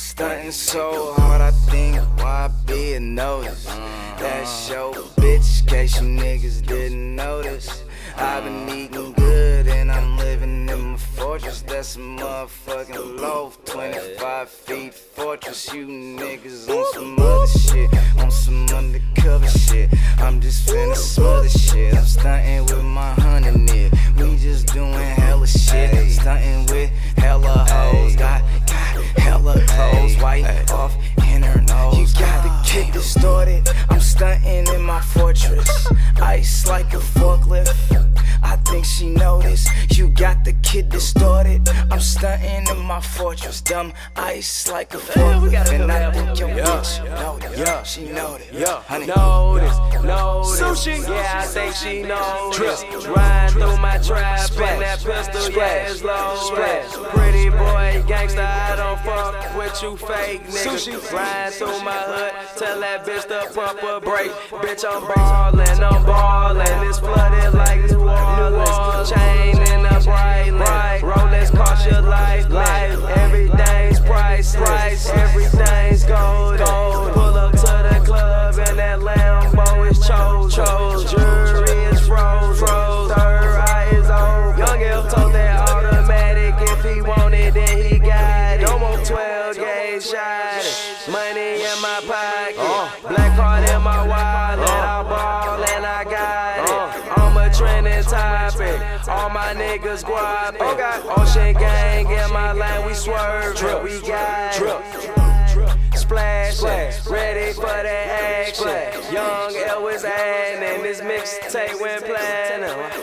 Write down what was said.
stunting so hard, I think why be a notice. That's your bitch, case you niggas didn't notice. I've been eating good and I'm living in my fortress. That's a motherfucking loaf, 25 feet fortress. You niggas on some other shit, on some undercover shit. I'm just finna smother shit. I'm stunting with my honey nigga. We just doing hella shit, stunting with hella hoes. Got hella clothes, white off in her nose. You got the kid distorted, I'm stunting in my fortress. Ice like a forklift, I think she noticed. You got the kid distorted, I'm stunting in my fortress. Dumb ice like a forklift, and I think your bitch noticed. She noticed, honey. Notice. Sushi. Yeah, I think she noticed. Riding through my trap and that pistol, yeah, it's loaded. Pretty boy, gangsta, I don't fuck with you fake niggas. Riding through my hood, tell that bitch to pump a break. Bitch, I'm ballin', it's flooded like New Orleans. Chain in the bright, Rolex cost your life. Everything's priceless, everything's gold. Pull up to the club and that Lambo is chose. Jury is froze, third eye is open. Young L told that automatic, if he want it, then he got it. No more 12 gauge shot, money in my pocket, black card in my wallet. I ball and I got it. I'm a trending topic, all my niggas guappin'. Ocean gang in my lane, we swervin', we got it. Splash, ready for the action. Young L was adding, this mixtape went platinum.